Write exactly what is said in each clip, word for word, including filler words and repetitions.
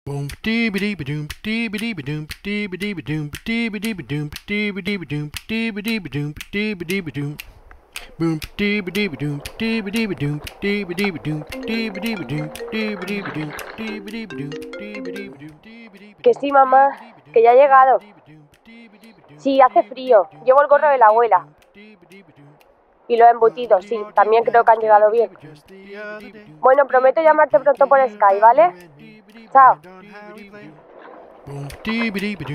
¿Qué sí, mamá, que ya ha llegado. Sí, hace frío. Llevo el gorro de la abuela. Y los embutidos, sí, también creo que han llegado bien. Bueno, prometo llamarte pronto por Skype, ¿vale? Chao. Si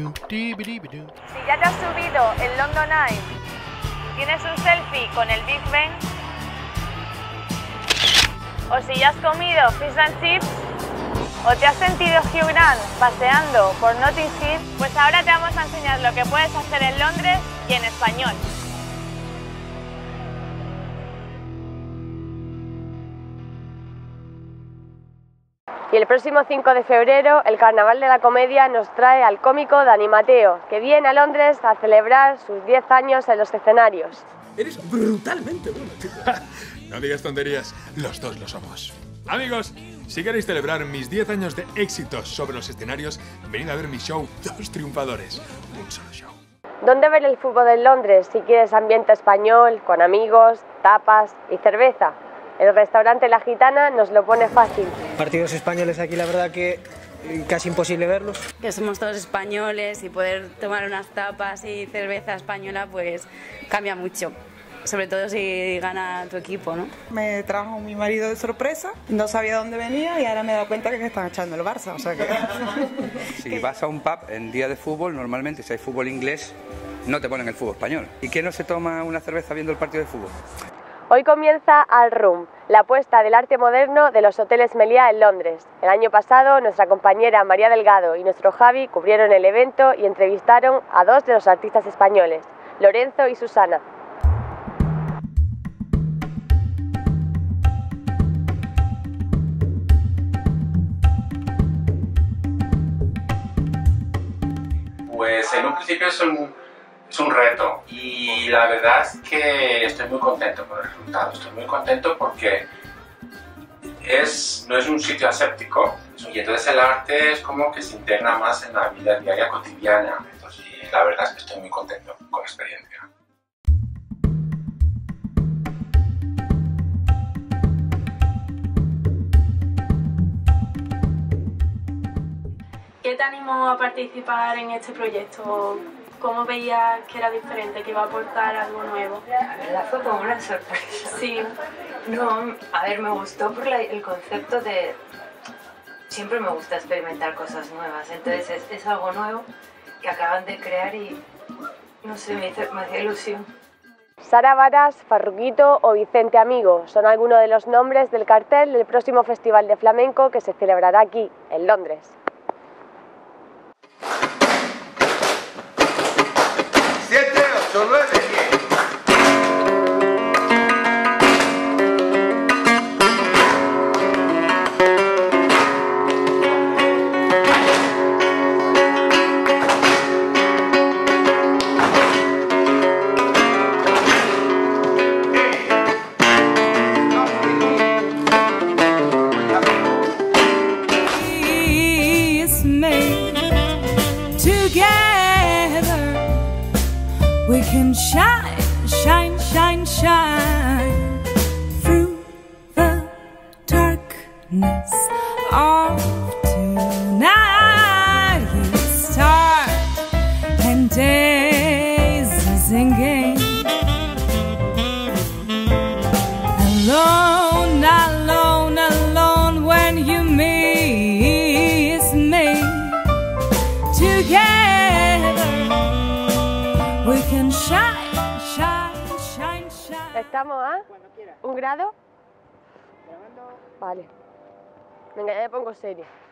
ya te has subido el London Eye, tienes un selfie con el Big Ben, o si ya has comido fish and chips, o te has sentido Hugh Grant paseando por Notting Hill, pues ahora te vamos a enseñar lo que puedes hacer en Londres y en español. Y el próximo cinco de febrero, el Carnaval de la Comedia nos trae al cómico Dani Mateo, que viene a Londres a celebrar sus diez años en los escenarios. Eres brutalmente bueno, chico. No digas tonterías, los dos lo somos. Amigos, si queréis celebrar mis diez años de éxitos sobre los escenarios, venid a ver mi show Dos Triunfadores. Un solo show. ¿Dónde ver el fútbol en Londres si quieres ambiente español, con amigos, tapas y cerveza? El restaurante La Gitana nos lo pone fácil. Partidos españoles aquí, la verdad que casi imposible verlos. Que somos todos españoles y poder tomar unas tapas y cerveza española pues cambia mucho. Sobre todo si gana tu equipo, ¿no? Me trajo mi marido de sorpresa, no sabía dónde venía y ahora me he dado cuenta que me están echando el Barça, o sea que... Si vas a un pub en día de fútbol, normalmente si hay fútbol inglés, no te ponen el fútbol español. ¿Y quién no se toma una cerveza viendo el partido de fútbol? Hoy comienza Al Room, la apuesta del arte moderno de los hoteles Meliá en Londres. El año pasado, nuestra compañera María Delgado y nuestro Javi cubrieron el evento y entrevistaron a dos de los artistas españoles, Lorenzo y Susana. Pues en un principio es un, es un reto y la verdad es que estoy muy contento con el resultado. Estoy muy contento porque es, no es un sitio aséptico y entonces el arte es como que se integra más en la vida diaria cotidiana. Entonces la verdad es que estoy muy contento con la experiencia. ¿Qué te animó a participar en este proyecto? ¿Cómo veías que era diferente, que iba a aportar algo nuevo? La verdad fue como una sorpresa. Sí. No, a ver, me gustó por la, el concepto de... Siempre me gusta experimentar cosas nuevas, entonces es, es algo nuevo que acaban de crear y, no sé, me, hizo, me hacía ilusión. Sara Varas, Farruquito o Vicente Amigo son algunos de los nombres del cartel del próximo Festival de Flamenco que se celebrará aquí, en Londres. siete, ocho, nueve, diez. We can shine, shine, shine, shine through the darkness of tonight. You start and days singing alone, alone, alone when you miss me together. We can shine, shine, shine, shine. ¿Estamos a un grado? Vale. Venga, ya me pongo seria.